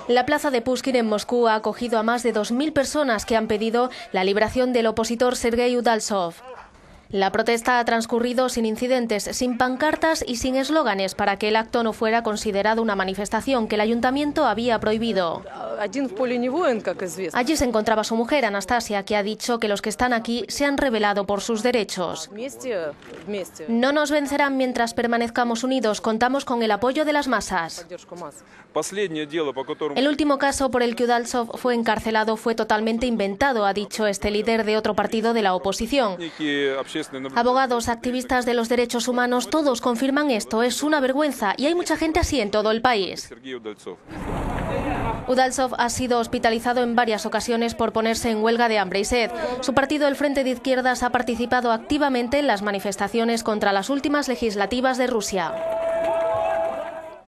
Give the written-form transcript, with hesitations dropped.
La plaza de Pushkin en Moscú ha acogido a más de 2000 personas que han pedido la liberación del opositor Sergei Udaltsov. La protesta ha transcurrido sin incidentes, sin pancartas y sin eslóganes para que el acto no fuera considerado una manifestación que el ayuntamiento había prohibido. Allí se encontraba su mujer, Anastasia, que ha dicho que los que están aquí se han rebelado por sus derechos. No nos vencerán mientras permanezcamos unidos, contamos con el apoyo de las masas. El último caso por el que Udaltsov fue encarcelado fue totalmente inventado, ha dicho este líder de otro partido de la oposición. Abogados, activistas de los derechos humanos, todos confirman esto. Es una vergüenza y hay mucha gente así en todo el país. Udaltsov ha sido hospitalizado en varias ocasiones por ponerse en huelga de hambre y sed. Su partido, el Frente de Izquierdas, ha participado activamente en las manifestaciones contra las últimas legislativas de Rusia.